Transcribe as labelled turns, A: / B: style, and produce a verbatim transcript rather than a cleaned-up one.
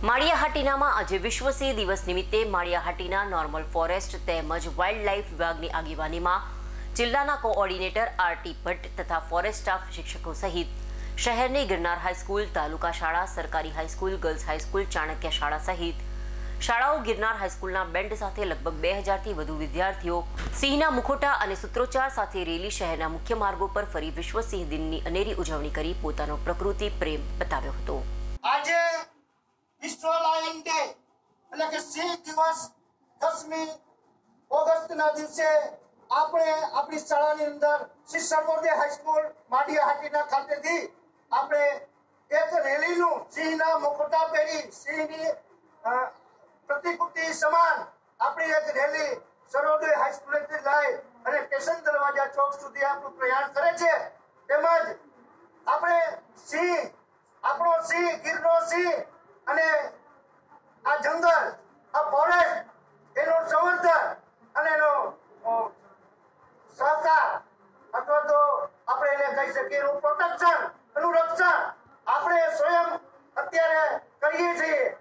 A: માળિયાહાટીનામાં આજે વિશ્વ સિંહ દિવસ નિમિત્તે માળિયાહાટીના નોર્મલ ફોરેસ્ટ તેમજ વાઇલ્ડ લાઇફ વિભાગની આગેવાનીમાં જિલ્લાના કોઓર્ડિનેટર આરટી ભટ્ટ તથા ફોરેસ્ટ સ્ટાફ શિક્ષકો સહિત શહેરની ગિરનાર હાઈસ્કૂલ, તાલુકા શાળા, સરકારી હાઈસ્કૂલ, ગર્લ્સ હાઈસ્કૂલ, ચાણક્ય શાળા સહિત શાળાઓ ગિરનાર હાઈસ્કૂલના બેન્ડ સાથે લગભગ બે હજારથી વધુ વિદ્યાર્થીઓ સિંહના મુખોટા અને સૂત્રોચ્ચાર સાથે રેલી શહેરના મુખ્ય માર્ગો પર ફરી વિશ્વ સિંહ દિનની અનેરી ઉજવણી કરી પોતાનો પ્રકૃતિ પ્રેમ બતાવ્યો હતો।
B: આજે વિશ્વ લાયન ડે એટલે કે સિંહ દિવસ દસમી ઓગસ્ટના દિવસે આપણે આપણી શાળાની અંદર શ્રી સર્વોદય હાઈસ્કૂલ માળિયાહાટીના ખાતેથી આપણે એક રેલીનું સિંહના મુખોટા પહેરી સિંહની પ્રતિકૃતિ સમાન આપણી એક રેલી સર્વોદય હાઈસ્કૂલેથી લઈ અને સ્ટેશન દરવાજા ચોક સુધી આપણું પ્રયાણ કરે છે। તેમજ આપણે સિંહ આપણો સિંહ ગીરનો સિંહ અને આ જંગલ આ ફોરેસ્ટ એનું સંવર્ધન અને એનો સહકાર અથવા તો આપણે એને કહી શકીએ એનું પ્રોટેક્શન એનું રક્ષણ આપણે સ્વયં અત્યારે કરીએ છીએ।